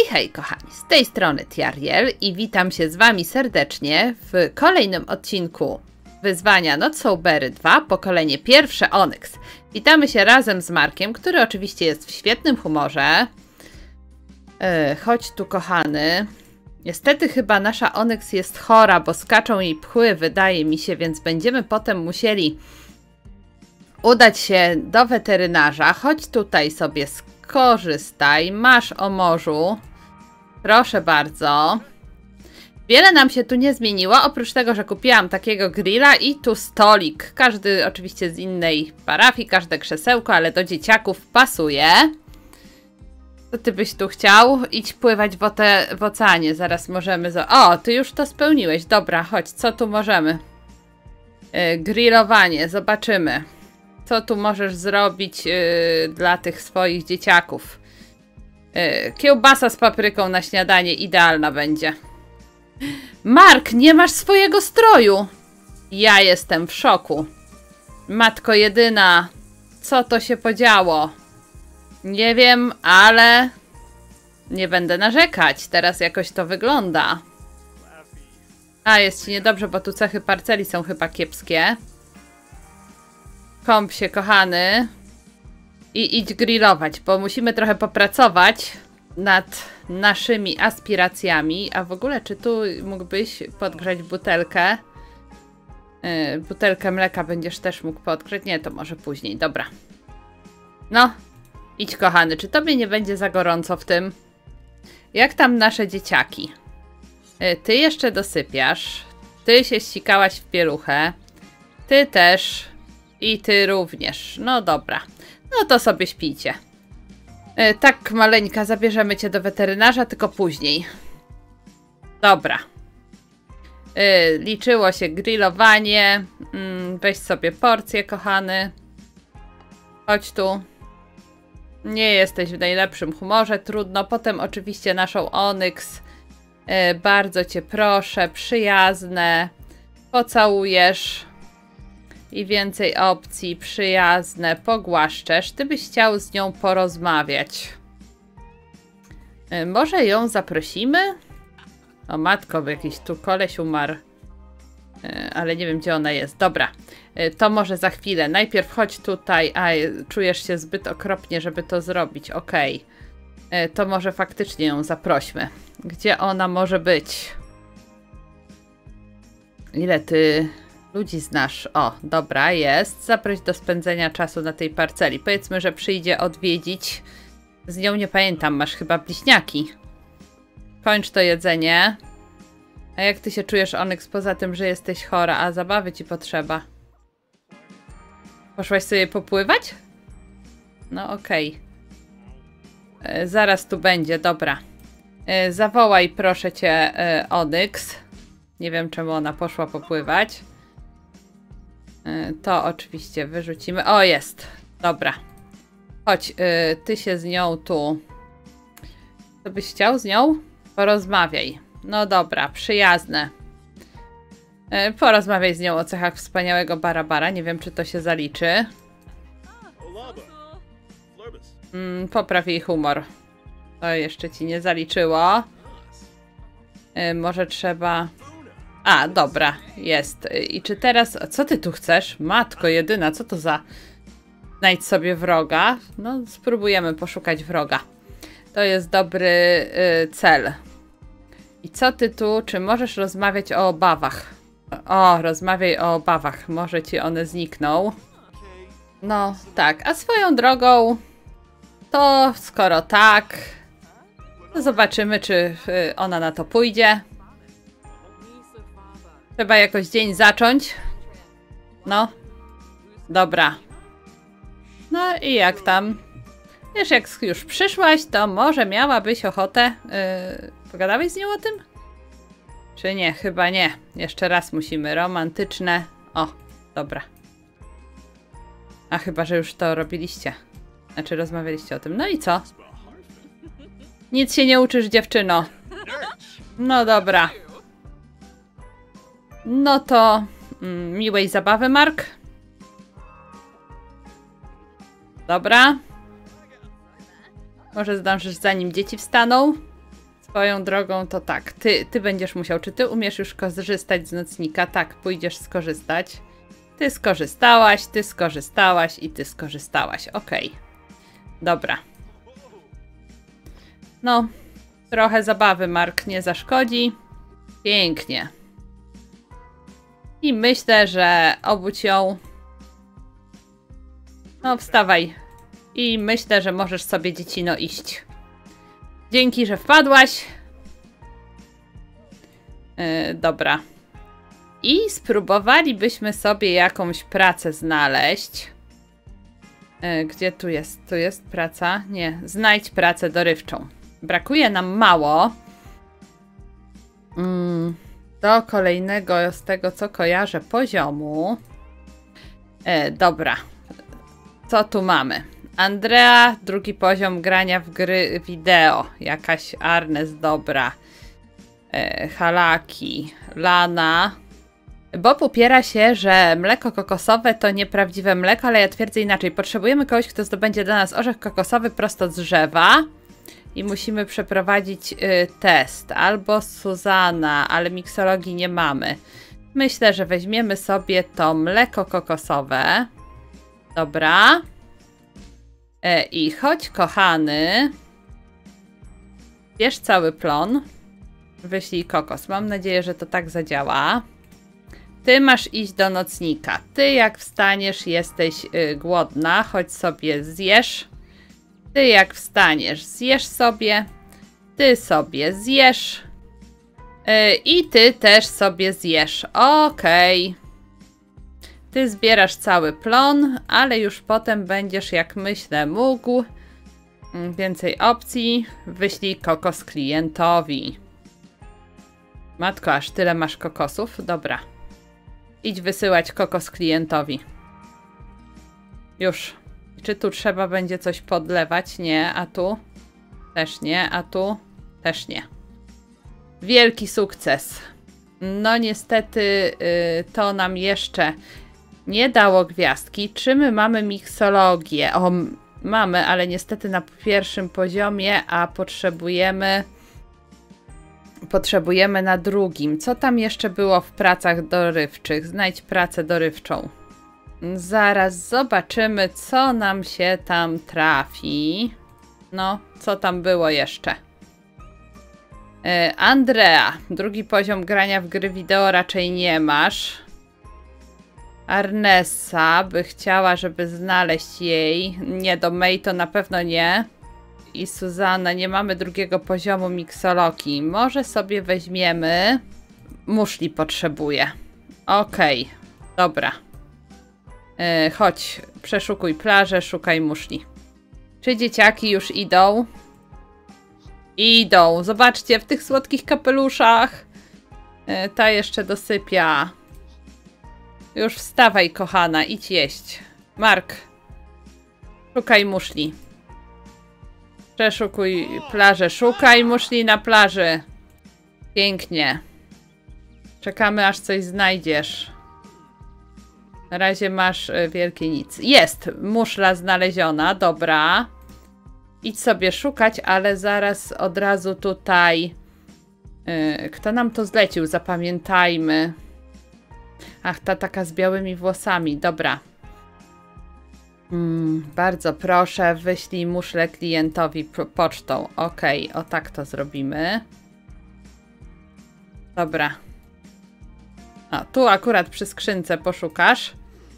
Hej kochani, z tej strony Tiariel i witam się z wami serdecznie w kolejnym odcinku wyzwania Not So Berry 2, pokolenie pierwsze Onyx. Witamy się razem z Markiem, który oczywiście jest w świetnym humorze. Chodź tu kochany. Niestety chyba nasza Onyx jest chora, bo skaczą jej pchły, wydaje mi się, więc będziemy potem musieli udać się do weterynarza. Chodź tutaj sobie skorzystaj. Masz o morzu. Proszę bardzo. Wiele nam się tu nie zmieniło, oprócz tego, że kupiłam takiego grilla i tu stolik. Każdy oczywiście z innej parafii, każde krzesełko, ale do dzieciaków pasuje. Co ty byś tu chciał? Idź pływać w oceanie, zaraz możemy... O, ty już to spełniłeś. Dobra, chodź, co tu możemy? Grillowanie, zobaczymy. Co tu możesz zrobić dla tych swoich dzieciaków? Kiełbasa z papryką na śniadanie idealna będzie. Mark, nie masz swojego stroju! Ja jestem w szoku. Matko jedyna, co to się podziało? Nie wiem, ale nie będę narzekać. Teraz jakoś to wygląda. A, jest ci niedobrze, bo tu cechy parceli są chyba kiepskie. Kąp się, kochany. I idź grillować, bo musimy trochę popracować nad naszymi aspiracjami. A w ogóle, czy tu mógłbyś podgrzać butelkę? Butelkę mleka będziesz też mógł podgrzać? Nie, to może później. Dobra. No, idź kochany. Czy tobie nie będzie za gorąco w tym? Jak tam nasze dzieciaki? Ty jeszcze dosypiasz. Ty się ścikałaś w pieluchę. Ty też. I ty również. No dobra. No to sobie śpijcie. Tak, maleńka, zabierzemy cię do weterynarza, tylko później. Dobra. Liczyło się grillowanie. Weź sobie porcję, kochany. Chodź tu. Nie jesteś w najlepszym humorze, trudno. Potem oczywiście naszą Onyx. Bardzo cię proszę, przyjazne. Pocałujesz. I więcej opcji, przyjazne, pogłaszczesz. Ty byś chciał z nią porozmawiać. Może ją zaprosimy? O matko, jakiś tu koleś umarł. Ale nie wiem, gdzie ona jest. Dobra, to może za chwilę. Najpierw chodź tutaj. A, czujesz się zbyt okropnie, żeby to zrobić. Okej. To może faktycznie ją zaprośmy. Gdzie ona może być? Ile ty... ludzi znasz. O, dobra, jest. Zaproś do spędzenia czasu na tej parceli. Powiedzmy, że przyjdzie odwiedzić. Z nią nie pamiętam, masz chyba bliźniaki. Kończ to jedzenie. A jak ty się czujesz, Onyx, poza tym, że jesteś chora, a zabawy ci potrzeba? Poszłaś sobie popływać? No okej. Zaraz tu będzie, dobra. Zawołaj proszę cię Onyx. Nie wiem, czemu ona poszła popływać. To oczywiście wyrzucimy. O, jest. Dobra. Chodź, ty się z nią tu... Co byś chciał z nią? Porozmawiaj. No dobra, przyjazne. Porozmawiaj z nią o cechach wspaniałego Barabara. Nie wiem, czy to się zaliczy. Popraw jej humor. To jeszcze ci nie zaliczyło. Może trzeba... A, dobra, jest. I czy teraz... Co ty tu chcesz? Matko jedyna, co to za... Znajdź sobie wroga. No, spróbujemy poszukać wroga. To jest dobry cel. I co ty tu... Czy możesz rozmawiać o obawach? O, rozmawiaj o obawach. Może ci one znikną. No, tak. A swoją drogą... To skoro tak... To zobaczymy, czy ona na to pójdzie. Trzeba jakoś dzień zacząć. No. Dobra. No i jak tam? Wiesz, jak już przyszłaś, to może miałabyś ochotę... Pogadałeś z nią o tym? Czy nie? Chyba nie. Jeszcze raz musimy. Romantyczne. O, dobra. A chyba, że już to robiliście. Znaczy rozmawialiście o tym. No i co? Nic się nie uczysz, dziewczyno. No dobra. No to miłej zabawy, Mark. Dobra. Może zdążysz zanim dzieci wstaną. Swoją drogą to tak, ty będziesz musiał, czy ty umiesz już korzystać z nocnika? Tak, pójdziesz skorzystać. Ty skorzystałaś i ty skorzystałaś. Okej. Dobra. No, trochę zabawy, Mark, nie zaszkodzi. Pięknie. I myślę, że obudź ją. No, wstawaj. I myślę, że możesz sobie, dziecino, iść. Dzięki, że wpadłaś. Dobra. I spróbowalibyśmy sobie jakąś pracę znaleźć. Gdzie tu jest? Tu jest praca? Nie. Znajdź pracę dorywczą. Brakuje nam mało. Do kolejnego, z tego co kojarzę, poziomu. Dobra. Co tu mamy? Andrea, drugi poziom grania w gry wideo. Jakaś Arnes, dobra. Halaki, Lana. Bob upiera się, że mleko kokosowe to nieprawdziwe mleko, ale ja twierdzę inaczej. Potrzebujemy kogoś, kto zdobędzie dla nas orzech kokosowy prosto z drzewa. I musimy przeprowadzić test. Albo Suzana, ale miksologii nie mamy. Myślę, że weźmiemy sobie to mleko kokosowe. Dobra. I chodź, kochany. Bierz cały plon. Wyślij kokos. Mam nadzieję, że to tak zadziała. Ty masz iść do nocnika. Ty jak wstaniesz, jesteś głodna. Chodź sobie zjesz. Ty jak wstaniesz, zjesz sobie. Ty sobie zjesz. I ty też sobie zjesz. Okej. Ty zbierasz cały plon, ale już potem będziesz, jak myślę, mógł. Więcej opcji. Wyślij kokos klientowi. Matko, aż tyle masz kokosów? Dobra. Idź wysyłać kokos klientowi. Już. Czy tu trzeba będzie coś podlewać? Nie. A tu? Też nie. A tu? Też nie. Wielki sukces. No niestety to nam jeszcze nie dało gwiazdki. Czy my mamy miksologię? O, mamy, ale niestety na pierwszym poziomie, a potrzebujemy na drugim. Co tam jeszcze było w pracach dorywczych? Znajdź pracę dorywczą. Zaraz zobaczymy, co nam się tam trafi. No, co tam było jeszcze? Andrea. Drugi poziom grania w gry wideo raczej nie masz. Arnesa by chciała, żeby znaleźć jej. Nie, do May to na pewno nie. I Suzanna, nie mamy drugiego poziomu miksologii. Może sobie weźmiemy. Muszli potrzebuje. Okej, dobra. Chodź, przeszukuj plażę, szukaj muszli. Czy dzieciaki już idą? Idą. Zobaczcie, w tych słodkich kapeluszach. Ta jeszcze dosypia. Już wstawaj, kochana, idź jeść. Mark, szukaj muszli. Przeszukuj plażę, szukaj muszli na plaży. Pięknie. Czekamy, aż coś znajdziesz. Na razie masz wielkie nic. Jest! Muszla znaleziona, dobra. Idź sobie szukać, ale zaraz od razu tutaj... Kto nam to zlecił? Zapamiętajmy. Ach, ta taka z białymi włosami, dobra. Bardzo proszę, wyślij muszlę klientowi pocztą. Okej, o tak to zrobimy. Dobra. O, tu akurat przy skrzynce poszukasz.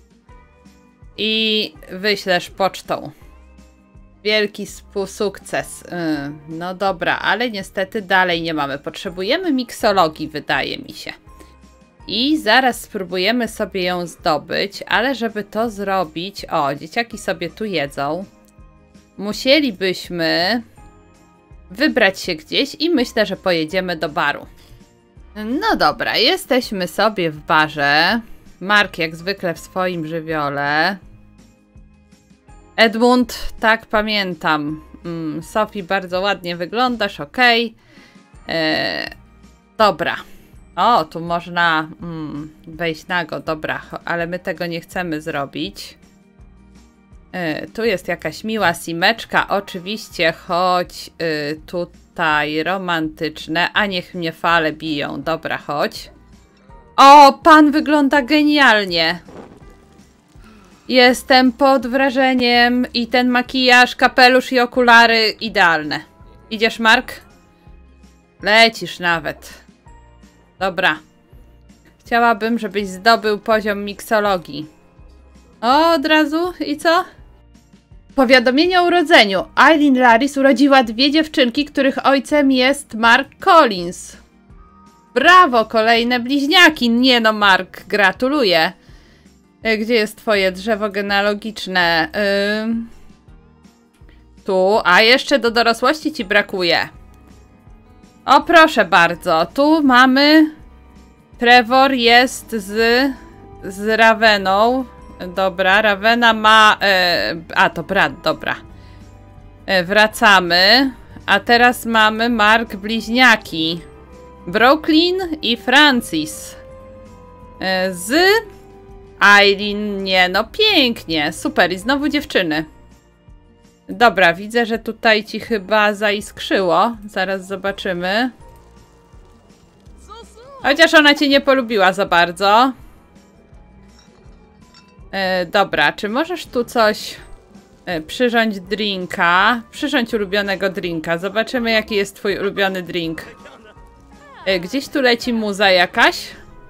I wyślesz pocztą. Wielki sukces. No dobra, ale niestety dalej nie mamy. Potrzebujemy miksologii, wydaje mi się. I zaraz spróbujemy sobie ją zdobyć, ale żeby to zrobić... O, dzieciaki sobie tu jedzą. Musielibyśmy wybrać się gdzieś i myślę, że pojedziemy do baru. No dobra, jesteśmy sobie w barze. Mark jak zwykle w swoim żywiole. Edmund, tak pamiętam. Sophie, bardzo ładnie wyglądasz, okej. Dobra. O, tu można wejść nago, dobra, ale my tego nie chcemy zrobić. Tu jest jakaś miła simeczka, oczywiście, choć tutaj romantyczne, a niech mnie fale biją. Dobra, chodź. O, pan wygląda genialnie. Jestem pod wrażeniem i ten makijaż, kapelusz i okulary idealne. Idziesz, Mark? Lecisz nawet. Dobra. Chciałabym, żebyś zdobył poziom miksologii. O, od razu? I co? Powiadomienie o urodzeniu. Eileen Laris urodziła 2 dziewczynki, których ojcem jest Mark Collins. Brawo, kolejne bliźniaki. Nie no, Mark, gratuluję. Gdzie jest twoje drzewo genealogiczne? Tu, a jeszcze do dorosłości ci brakuje. O, proszę bardzo. Tu mamy... Trevor jest z Raveną. Dobra, Ravena ma... a, to brat, dobra. Wracamy. A teraz mamy Mark bliźniaki. Brooklyn i Francis. Z Eileen, nie no, pięknie. Super, i znowu dziewczyny. Dobra, widzę, że tutaj ci chyba zaiskrzyło. Zaraz zobaczymy. Chociaż ona cię nie polubiła za bardzo. Dobra, czy możesz tu coś przyrządź drinka? Przyrządź ulubionego drinka. Zobaczymy, jaki jest twój ulubiony drink. Gdzieś tu leci muza jakaś.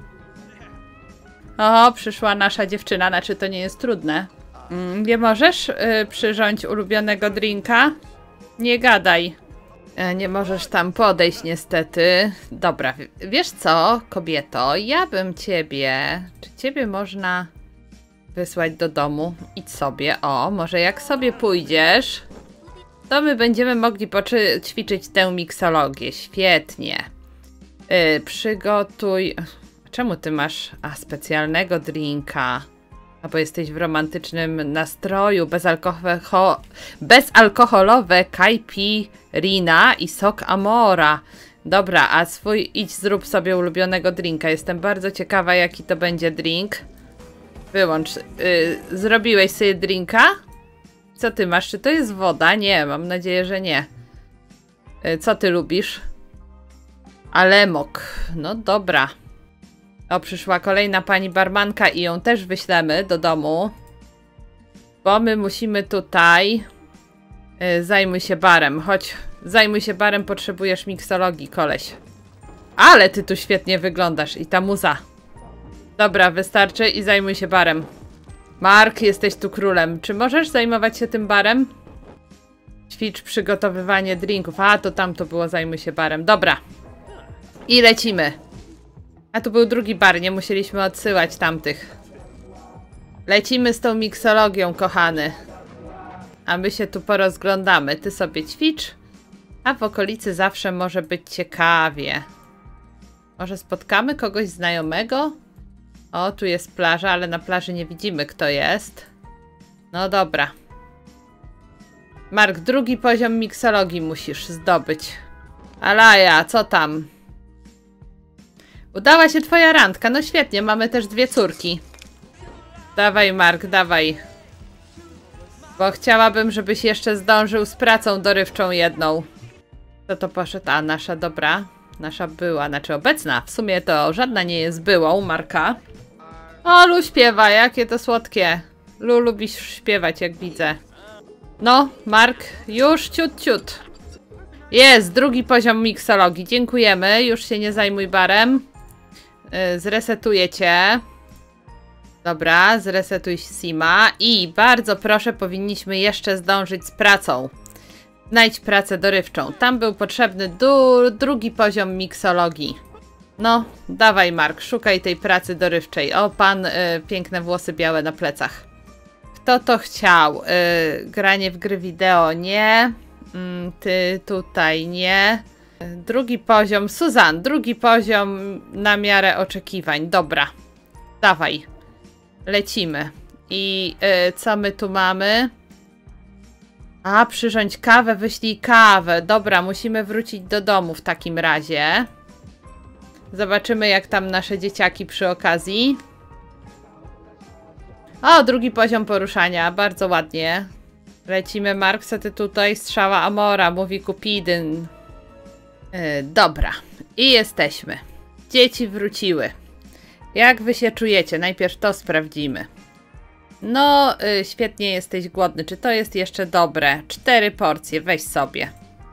O, przyszła nasza dziewczyna, znaczy to nie jest trudne. Nie możesz przyrządź ulubionego drinka? Nie gadaj. Nie możesz tam podejść niestety. Dobra, wiesz co, kobieto? Ja bym ciebie... Czy ciebie można wysłać do domu? Idź sobie. O, może jak sobie pójdziesz, to my będziemy mogli ćwiczyć tę miksologię. Świetnie. Przygotuj... Czemu ty masz specjalnego drinka? A bo jesteś w romantycznym nastroju. Bezalkoholowe caipirinha i sok amora. Dobra, a idź zrób sobie ulubionego drinka. Jestem bardzo ciekawa, jaki to będzie drink. Wyłącz. Zrobiłeś sobie drinka? Co ty masz? Czy to jest woda? Nie, mam nadzieję, że nie. Co ty lubisz? Alemok. No dobra. O, przyszła kolejna pani barmanka i ją też wyślemy do domu. Bo my musimy tutaj... zajmuj się barem. Chodź, zajmuj się barem, potrzebujesz miksologii, koleś. Ale ty tu świetnie wyglądasz i ta muza. Dobra, wystarczy i zajmuj się barem. Mark, jesteś tu królem. Czy możesz zajmować się tym barem? Ćwicz przygotowywanie drinków. A, to tam to było, zajmuj się barem. Dobra. I lecimy. A tu był drugi bar, nie musieliśmy odsyłać tamtych. Lecimy z tą miksologią, kochany. A my się tu porozglądamy. Ty sobie ćwicz. A w okolicy zawsze może być ciekawie. Może spotkamy kogoś znajomego? O, tu jest plaża, ale na plaży nie widzimy, kto jest. No dobra. Mark, drugi poziom miksologii musisz zdobyć. Alaja, co tam? Udała się twoja randka. No świetnie, mamy też 2 córki. Dawaj, Mark, dawaj. Bo chciałabym, żebyś jeszcze zdążył z pracą dorywczą jedną. Kto to poszedł? A, nasza, dobra. Nasza była, znaczy obecna. W sumie to żadna nie jest byłą, Marka. O, Lu śpiewa, jakie to słodkie. Lu, lubisz śpiewać, jak widzę. No, Mark, już ciut, ciut. Jest, drugi poziom miksologii. Dziękujemy, już się nie zajmuj barem. Zresetuję cię. Dobra, zresetuj Sima. I bardzo proszę, powinniśmy jeszcze zdążyć z pracą. Znajdź pracę dorywczą. Tam był potrzebny drugi poziom miksologii. No, dawaj, Mark, szukaj tej pracy dorywczej. O, pan, piękne włosy białe na plecach. Kto to chciał? Granie w gry wideo, nie. Ty tutaj, nie. Drugi poziom, Suzanne, drugi poziom na miarę oczekiwań. Dobra, dawaj. Lecimy. I co my tu mamy? A, przyrządź kawę, wyślij kawę. Dobra, musimy wrócić do domu w takim razie. Zobaczymy, jak tam nasze dzieciaki przy okazji. O, drugi poziom poruszania, bardzo ładnie. Lecimy, Mark, co ty tutaj? Strzała Amora, mówi Kupidyn. Dobra, i jesteśmy. Dzieci wróciły. Jak wy się czujecie? Najpierw to sprawdzimy. No, świetnie, jesteś głodny. Czy to jest jeszcze dobre? 4 porcje, weź sobie.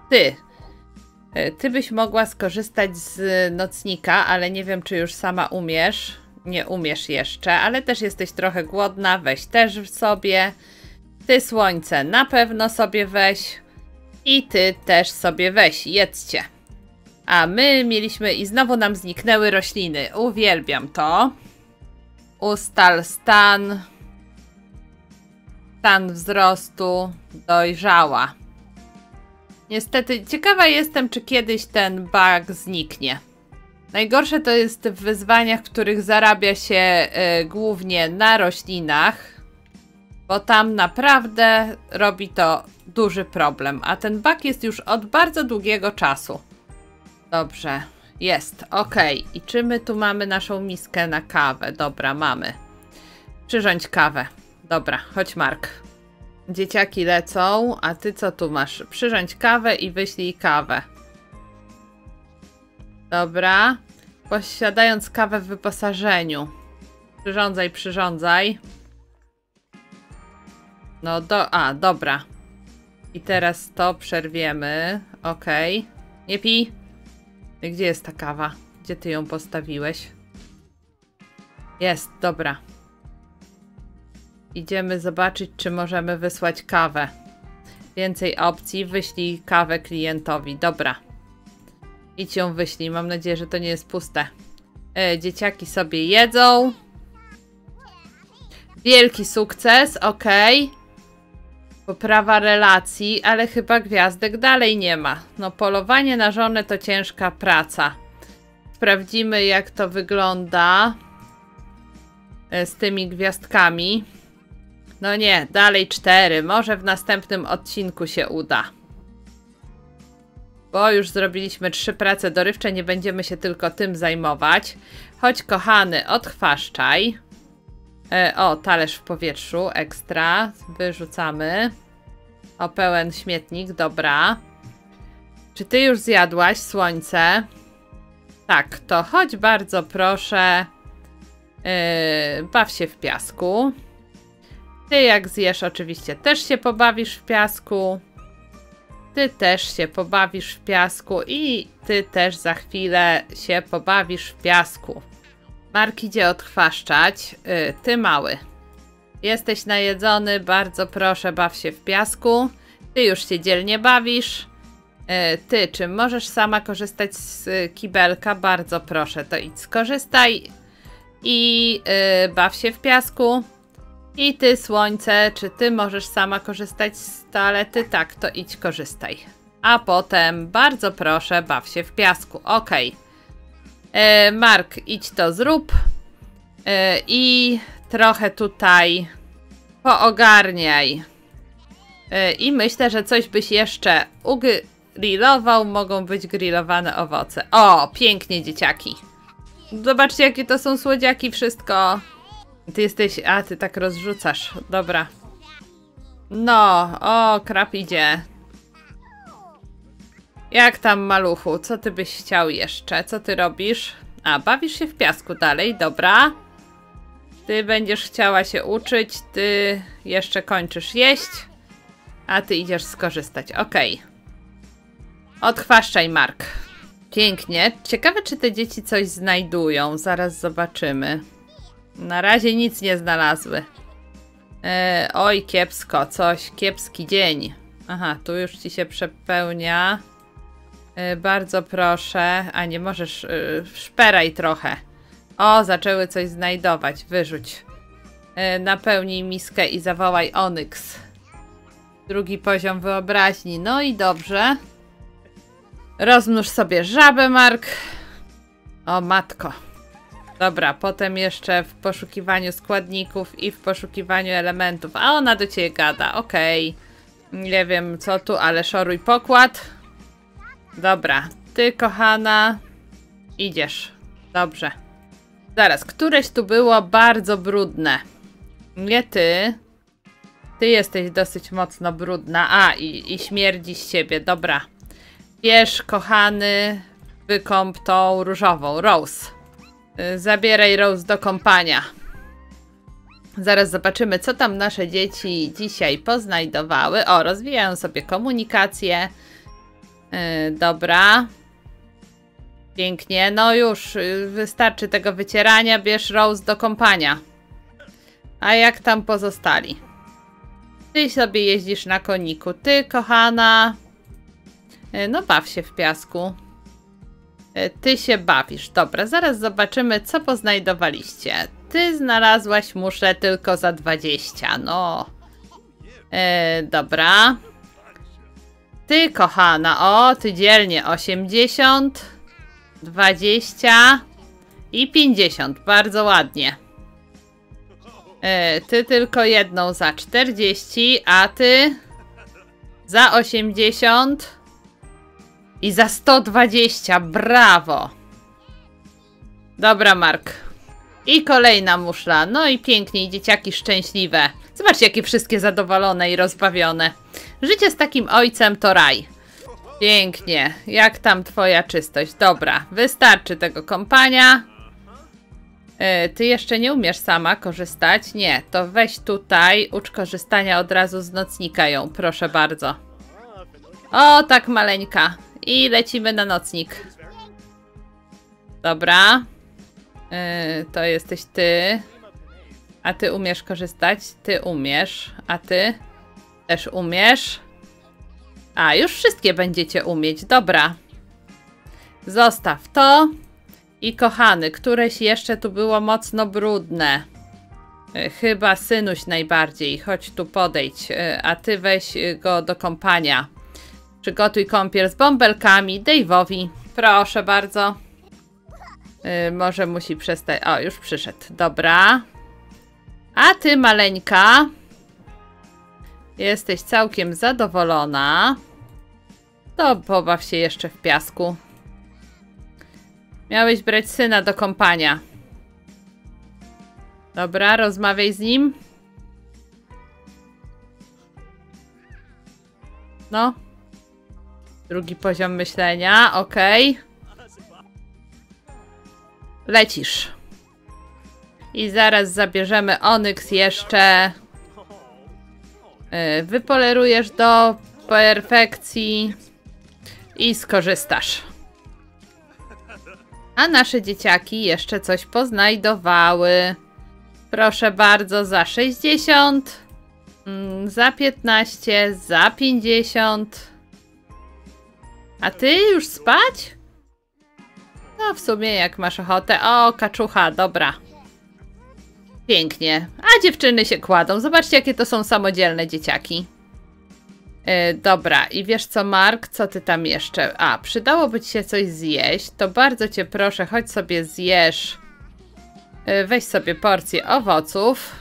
Ty byś mogła skorzystać z nocnika, ale nie wiem, czy już sama umiesz. Nie umiesz jeszcze, ale też jesteś trochę głodna, weź też sobie. Ty, słońce, na pewno sobie weź. I ty też sobie weź, jedzcie. A my mieliśmy i znowu nam zniknęły rośliny. Uwielbiam to. Ustal stan. Stan wzrostu. Dojrzała. Niestety, ciekawa jestem, czy kiedyś ten bug zniknie. Najgorsze to jest w wyzwaniach, w których zarabia się głównie na roślinach. Bo tam naprawdę robi to duży problem. A ten bug jest już od bardzo długiego czasu. Dobrze, jest, ok. I czy my tu mamy naszą miskę na kawę? Dobra, mamy. Przyrządź kawę. Dobra, chodź, Mark. Dzieciaki lecą, a ty co tu masz? Przyrządź kawę i wyślij kawę. Dobra. Posiadając kawę w wyposażeniu. Przyrządzaj. No dobra. I teraz to przerwiemy. Ok. Nie pij. Gdzie jest ta kawa? Gdzie ty ją postawiłeś? Jest, dobra. Idziemy zobaczyć, czy możemy wysłać kawę. Więcej opcji. Wyślij kawę klientowi. Dobra. Idź ją wyślij. Mam nadzieję, że to nie jest puste. Dzieciaki sobie jedzą. Wielki sukces. Ok. Poprawa relacji, ale chyba gwiazdek dalej nie ma. No, polowanie na żonę to ciężka praca. Sprawdzimy, jak to wygląda z tymi gwiazdkami. No nie, dalej 4. Może w następnym odcinku się uda. Bo już zrobiliśmy 3 prace dorywcze, nie będziemy się tylko tym zajmować. Chodź, kochany, odchwaszczaj. O, talerz w powietrzu, ekstra. Wyrzucamy. O, pełen śmietnik, dobra. Czy ty już zjadłaś, słońce? Tak, to chodź bardzo proszę. Baw się w piasku. Ty jak zjesz oczywiście też się pobawisz w piasku. Ty też się pobawisz w piasku i ty też za chwilę się pobawisz w piasku. Mark idzie odchwaszczać. Ty, mały. Jesteś najedzony, bardzo proszę, baw się w piasku. Ty już się dzielnie bawisz. Ty, czy możesz sama korzystać z kibelka? Bardzo proszę, to idź skorzystaj. I baw się w piasku. I ty, słońce, czy ty możesz sama korzystać z toalety? Tak, to idź korzystaj. A potem, bardzo proszę, baw się w piasku. Ok. Mark, idź to zrób. I trochę tutaj poogarniaj. I myślę, że coś byś jeszcze ugrillował. Mogą być grillowane owoce. O, pięknie, dzieciaki. Zobaczcie, jakie to są słodziaki, wszystko. Ty jesteś... A, ty tak rozrzucasz. Dobra. No, o, krab idzie. Jak tam, maluchu? Co ty byś chciał jeszcze? Co ty robisz? A, bawisz się w piasku dalej, dobra. Ty będziesz chciała się uczyć, ty jeszcze kończysz jeść, a ty idziesz skorzystać. Okej. Odchwaszczaj, Mark. Pięknie. Ciekawe, czy te dzieci coś znajdują. Zaraz zobaczymy. Na razie nic nie znalazły. Oj, kiepsko. Coś. Kiepski dzień. Aha, tu już ci się przepełnia. Bardzo proszę. A nie możesz... szperaj trochę. O, zaczęły coś znajdować. Wyrzuć. Napełnij miskę i zawołaj Onyx. Drugi poziom wyobraźni. No i dobrze. Rozmnóż sobie żabę, Mark. O, matko. Dobra, potem jeszcze w poszukiwaniu składników i w poszukiwaniu elementów. A ona do ciebie gada. Okej. Nie wiem co tu, ale szoruj pokład. Dobra. Ty, kochana, idziesz. Dobrze. Zaraz, któreś tu było bardzo brudne. Nie ty. Ty jesteś dosyć mocno brudna. A, i śmierdzi z ciebie. Dobra. Bierz, kochany, wykąp tą różową. Rose. Zabieraj Rose do kąpania. Zaraz zobaczymy, co tam nasze dzieci dzisiaj poznajdowały. O, rozwijają sobie komunikację. Dobra. Pięknie. No już, wystarczy tego wycierania. Bierz Rose do kąpania. A jak tam pozostali? Ty sobie jeździsz na koniku. Ty, kochana. No baw się w piasku. Ty się bawisz. Dobra, zaraz zobaczymy, co poznajdowaliście. Ty znalazłaś muszę tylko za 20. No. Dobra. Ty, kochana. O, ty dzielnie. 80. 20. I 50. Bardzo ładnie. Ty tylko jedną za 40. A ty za 80. I za 120. Brawo. Dobra, Mark. I kolejna muszla. No i pięknie. Dzieciaki szczęśliwe. Zobaczcie, jakie wszystkie zadowolone i rozbawione. Życie z takim ojcem to raj. Pięknie. Jak tam twoja czystość? Dobra. Wystarczy tego kąpania. Ty jeszcze nie umiesz sama korzystać? Nie. To weź tutaj. Ucz korzystania od razu z nocnika ją. Proszę bardzo. O, tak maleńka. I lecimy na nocnik. Dobra. To jesteś ty. A ty umiesz korzystać? Ty umiesz. A ty? Też umiesz? A, już wszystkie będziecie umieć. Dobra. Zostaw to. I kochany, któreś jeszcze tu było mocno brudne. Chyba synuś najbardziej. Chodź tu podejdź. A ty weź go do kąpania. Przygotuj kąpiel z bąbelkami Dave'owi. Proszę bardzo. Może musi przestać. O, już przyszedł. Dobra. A ty, maleńka. Jesteś całkiem zadowolona. To pobaw się jeszcze w piasku. Miałeś brać syna do kąpania. Dobra, rozmawiaj z nim. No. Drugi poziom myślenia, okej. Lecisz. I zaraz zabierzemy Onyx jeszcze. Wypolerujesz do perfekcji. I skorzystasz. A nasze dzieciaki jeszcze coś poznajdowały. Proszę bardzo, za 60. Za 15. Za 50. A ty już spać? No w sumie jak masz ochotę. O, kaczucha, dobra. Pięknie. A dziewczyny się kładą. Zobaczcie, jakie to są samodzielne dzieciaki. Dobra, i wiesz co, Mark? Co ty tam jeszcze? A, przydałoby ci się coś zjeść. To bardzo cię proszę, chodź sobie zjesz. Weź sobie porcję owoców.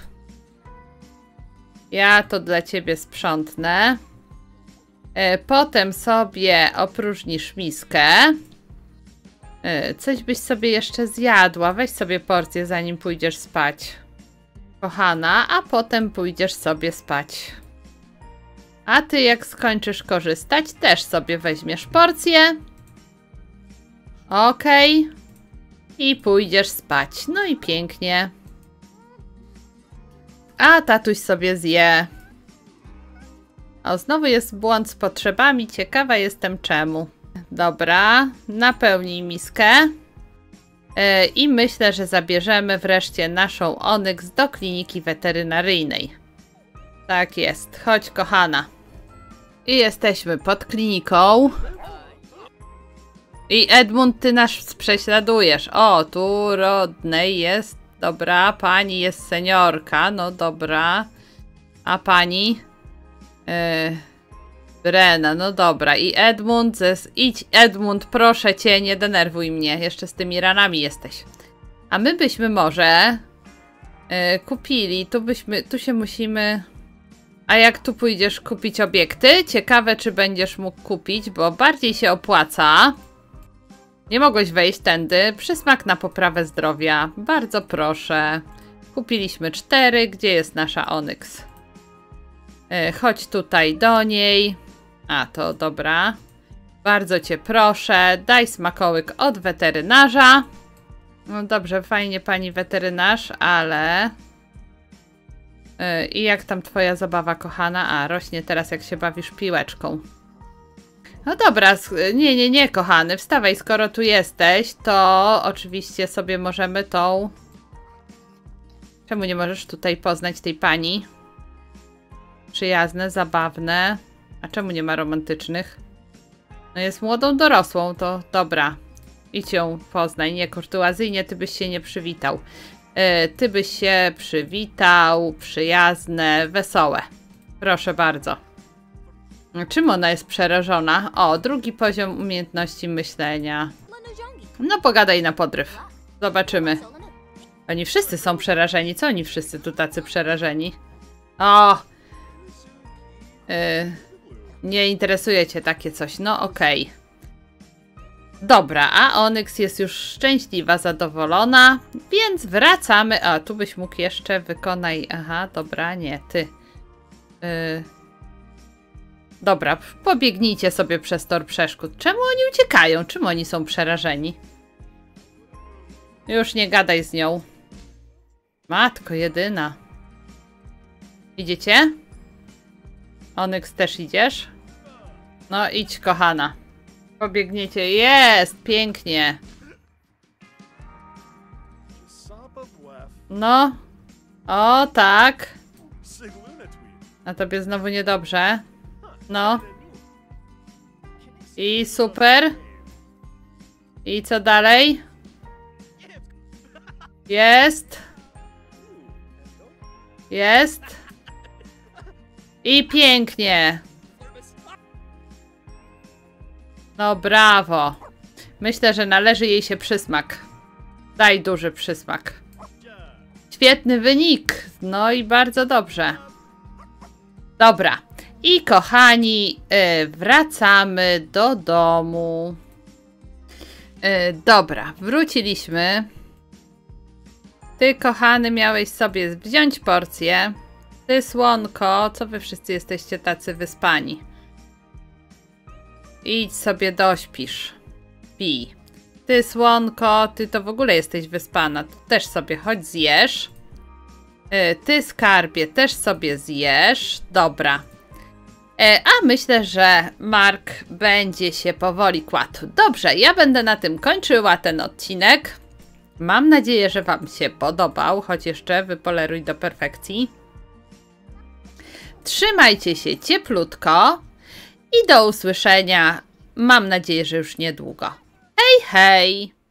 Ja to dla ciebie sprzątnę. Potem sobie opróżnisz miskę. Coś byś sobie jeszcze zjadła. Weź sobie porcję, zanim pójdziesz spać. Kochana, a potem pójdziesz sobie spać. A ty jak skończysz korzystać, też sobie weźmiesz porcję. Okej. I pójdziesz spać. No i pięknie. A tatuś sobie zje. O, znowu jest błąd z potrzebami. Ciekawa jestem czemu. Dobra, napełnij miskę. I myślę, że zabierzemy wreszcie naszą Onyx do kliniki weterynaryjnej. Tak jest. Chodź, kochana. I jesteśmy pod kliniką. I Edmund, ty nas prześladujesz. O, tu Rodney jest. Dobra, pani jest seniorka. No dobra. A pani? Brena, no dobra. I Edmund, idź Edmund, proszę cię, nie denerwuj mnie. Jeszcze z tymi ranami jesteś. A my byśmy może kupili, tu się musimy... A jak tu pójdziesz kupić obiekty? Ciekawe, czy będziesz mógł kupić, bo bardziej się opłaca. Nie mogłeś wejść tędy. Przysmak na poprawę zdrowia. Bardzo proszę. Kupiliśmy 4. Gdzie jest nasza Onyx? Chodź tutaj do niej. A, to dobra. Bardzo cię proszę, daj smakołyk od weterynarza. No dobrze, fajnie pani weterynarz, ale... I jak tam twoja zabawa, kochana? A, rośnie teraz, jak się bawisz piłeczką. No dobra, nie, kochany, wstawaj, skoro tu jesteś, to oczywiście sobie możemy tą... Czemu nie możesz tutaj poznać tej pani? Przyjazne, zabawne. A czemu nie ma romantycznych? No jest młodą dorosłą, to dobra. Idź ją poznaj, nie kurtuazyjnie, ty byś się nie przywitał. Ty byś się przywitał, przyjazne, wesołe. Proszę bardzo. Czym ona jest przerażona? O, 2. poziom umiejętności myślenia. No pogadaj na podryw. Zobaczymy. Oni wszyscy są przerażeni. Co oni wszyscy tu tacy przerażeni? O! Nie interesuje cię takie coś. No okej. Dobra, a Onyx jest już szczęśliwa, zadowolona, więc wracamy. A, tu byś mógł jeszcze wykonaj... Aha, dobra, nie, ty. Dobra, pobiegnijcie sobie przez tor przeszkód. Czemu oni uciekają? Czemu oni są przerażeni? Już nie gadaj z nią. Matko jedyna. Idziecie? Onyx, też idziesz? No idź, kochana. Pobiegniecie. Jest! Pięknie. No. O, tak. A tobie znowu niedobrze. No. I super. I co dalej? Jest. Jest. I pięknie. No brawo. Myślę, że należy jej się przysmak. Daj duży przysmak. Świetny wynik. No i bardzo dobrze. Dobra. I kochani, wracamy do domu. Dobra, wróciliśmy. Ty, kochany, miałeś sobie wziąć porcję. Ty, słonko, co wy wszyscy jesteście tacy wyspani? Idź sobie dośpisz. Pij. Ty, słonko, ty to w ogóle jesteś wyspana. To też sobie chodź zjesz. Ty, skarbie, też sobie zjesz. Dobra. A myślę, że Mark będzie się powoli kładł. Dobrze, ja będę na tym kończyła ten odcinek. Mam nadzieję, że wam się podobał, choć jeszcze wypoleruj do perfekcji. Trzymajcie się cieplutko i do usłyszenia. Mam nadzieję, że już niedługo. Hej, hej!